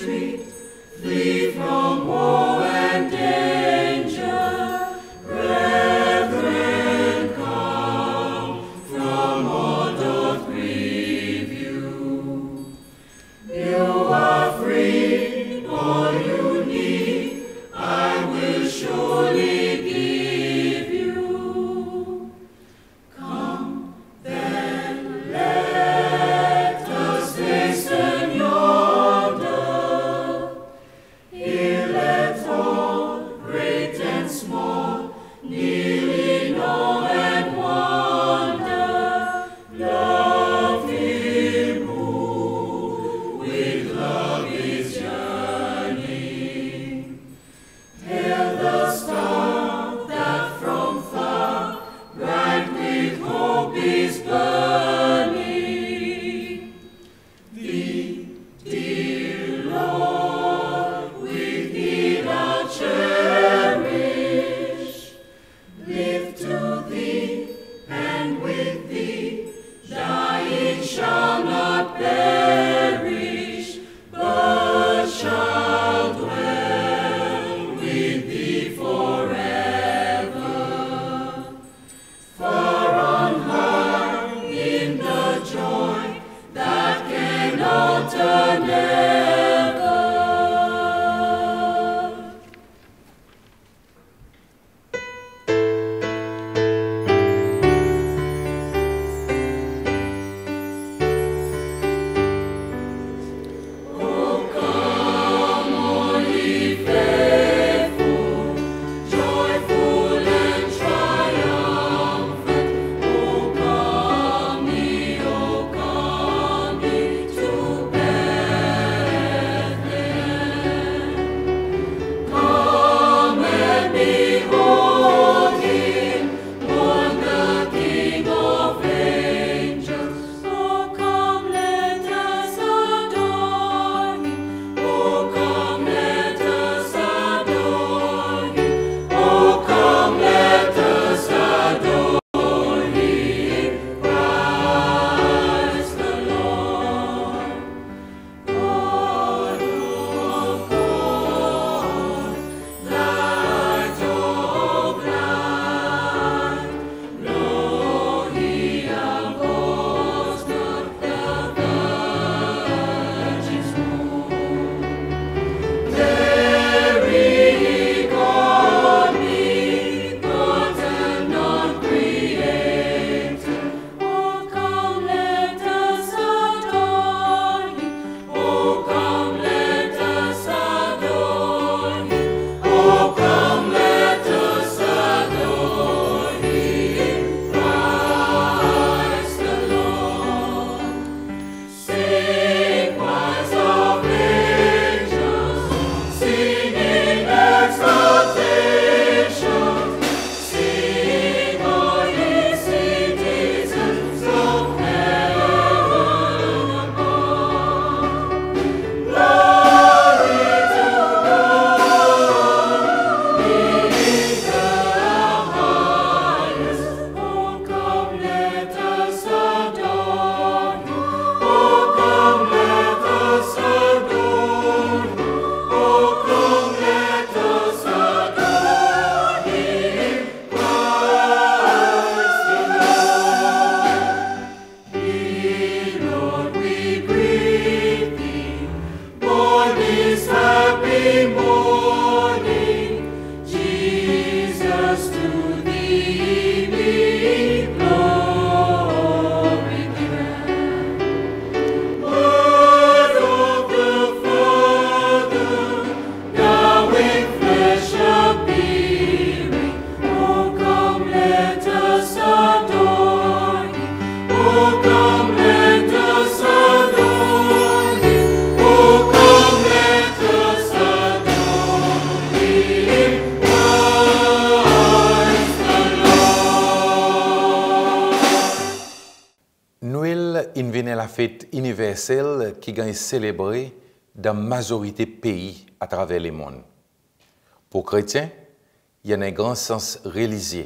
la fête universelle qui est célébrée dans la majorité des pays à travers le monde. Pour les chrétiens, il y a un grand sens religieux.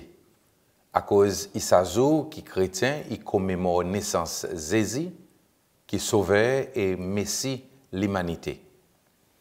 À cause de ce jour, les chrétiens commémorent la naissance de Jésus, qui sauveur et Messie l'humanité.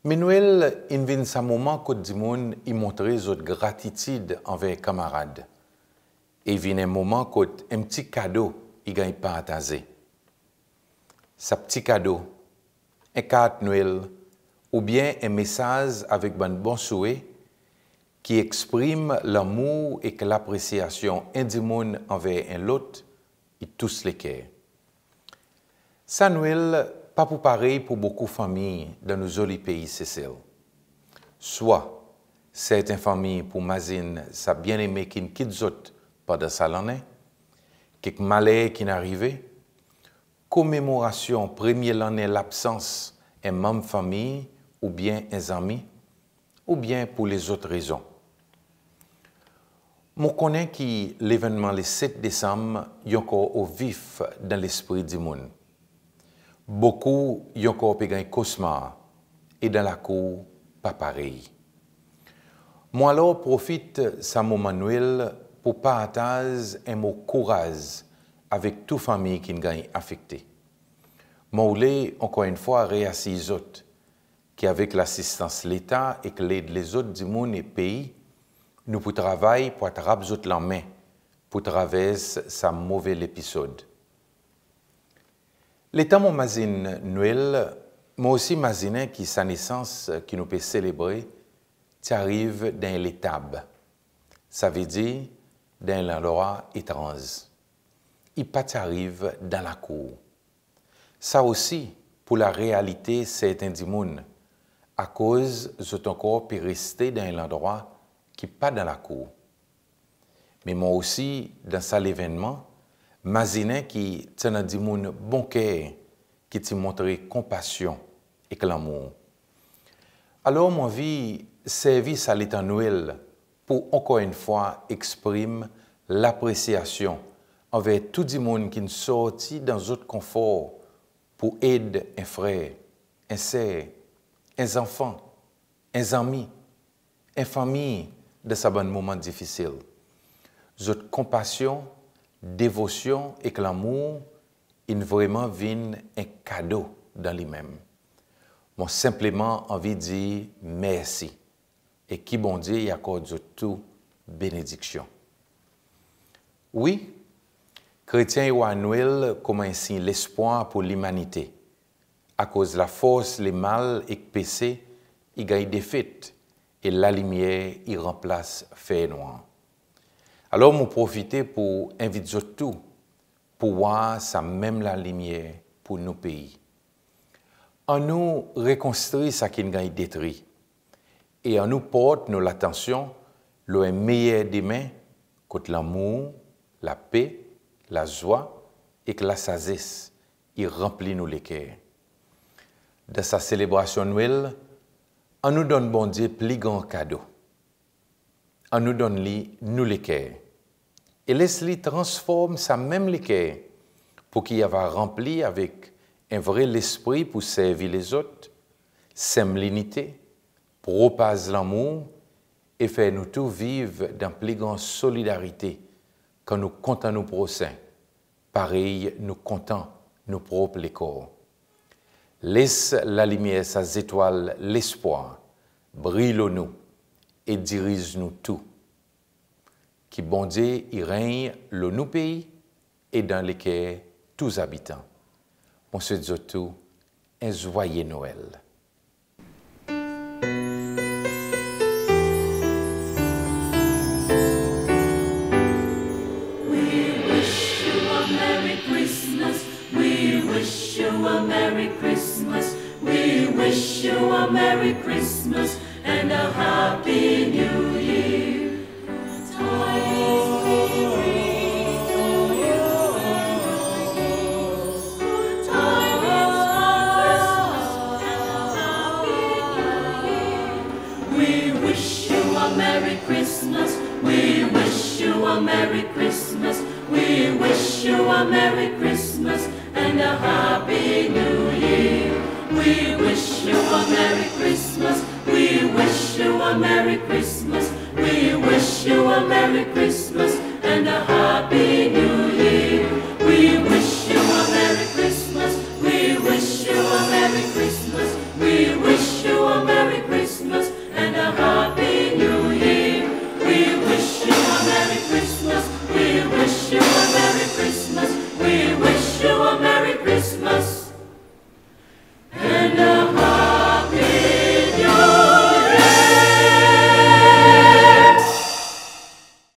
Mais Noël, il vient ce moment que du monde y montrer notre gratitude envers les camarades. Et il vient un moment que un petit cadeau, il gagne pas à taser. Ce petit cadeau, un carte Noël, ou bien un message avec un bon souhait qui exprime l'amour et l'appréciation du monde envers un l'autre et tous les cœurs. Ça Noël, pas pour pareil pour beaucoup de familles dans nos jolis pays Seychelles. Soit certaines familles pour Mazine, ça bien aimé qui ne quitte autres pendant sa l'année, quelques malheurs qui n'arrivaient, commémoration première l'année l'absence un membre famille ou bien un ami, ou bien pour les autres raisons. Je connais que l'événement le 7 décembre est encore au vif dans l'esprit du monde. Beaucoup y encore un cauchemar et dans la cour, pas pareil. Moi alors profite de ce moment Noël pour partager un mot courage avec toute famille qui est affectée. Moi voulais encore une fois réassurer les autres qu'avec l'assistance de l'État et que l'aide les autres du monde et pays, nous pouvons travailler pour attraper les la main pour traverser ce mauvais épisode. L'État m'imagine Noël, moi aussi imagine que sa naissance qui nous peut célébrer, arrive dans l'étable. Ça veut dire dans l'endroit étrange. Il pas arrive dans la cour. Ça aussi, pour la réalité, c'est un du monde, à cause de ton corps peut rester dans l'endroit qui n'est pas dans la cour. Mais moi aussi, dans ça l'événement, imagine qui tient un du monde bon cœur, qui t'a montré compassion et l'amour. Alors, mon vie, service à l'État Noël pour encore une fois exprimer l'appréciation envers tout le monde qui est sorti dans notre confort pour aider un frère, un sœur, un enfant, un ami, une famille de ce bon moment difficile. Notre compassion, dévotion et l'amour, ils vraiment viennent un cadeau dans lui-même. Moi, simplement envie de dire merci et qui bon Dieu y accorde tout bénédiction. Oui, chrétiens ou à Noël comme un signe l'espoir pour l'humanité. À cause de la force, les mal et le péché, il gagne des fêtes et la lumière y remplace fait noir. Alors, nous profitons pour inviter tout pour voir ça même la lumière pour nos pays. En nous reconstruire ce qui est détruit et en nous porte nous l'attention le meilleur des mains contre l'amour, la paix, la joie et que la sagesse il remplit nous les cœurs. De sa célébration Noël, on nous donne bon Dieu plus grand cadeau. On nous donne nous les cœurs. Et laisse-lui transforme ça même les cœurs pour qu'il y ait rempli avec un vrai l'esprit pour servir les autres, sème l'unité, propage l'amour et faire nous tous vivre dans plus grande solidarité quand nous comptons nos prochains. Pareil, nous comptons nos propres corps. Laisse la lumière, sa étoile, l'espoir, brille-nous et dirige-nous tout. Qui bon Dieu y règne le nous pays et dans lesquels tous habitants. On se dit tout un joyeux Noël. We wish you a Merry Christmas. We wish you a Merry Christmas. We wish you a Merry Christmas and a Happy New Year. Merry Christmas, we wish you a Merry Christmas, we wish you a Merry Christmas and a Happy New Year. We wish you a Merry